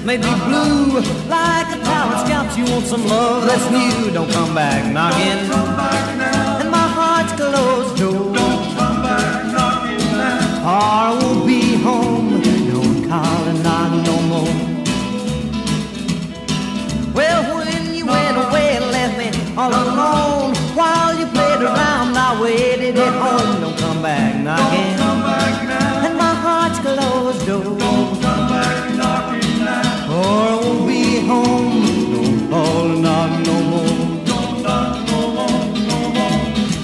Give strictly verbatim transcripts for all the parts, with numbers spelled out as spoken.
made me blue like a talent scout. You want some love that's new, don't come back knocking. And my heart's closed door. Or I won't be home, don't call and knock no more. Well, when you went away and left me all alone, while you played around, I waited at home. Don't come back knocking. And my heart's closed door. Or I won't be home, don't call and knock no more. Don't knock no more, no more.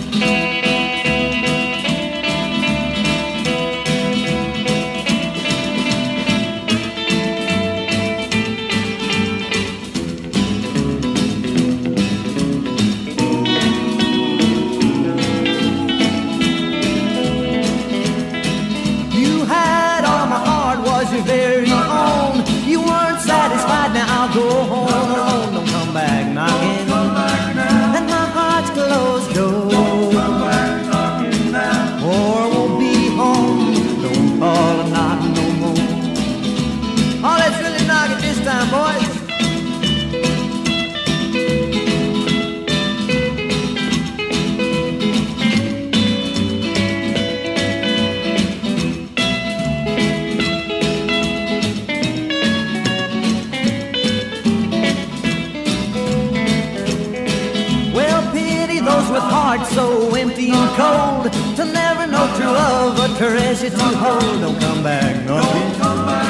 You had all my heart, was your very own. You weren't satisfied, now I'll go home alone. Don't come back knocking. And my heart's closed door. Or I won't be home, don't call and knock no more. Oh, let's really knock it this time, boys. With hearts so empty and cold, to never know true love, a treasure to hold. Don't come back knocking.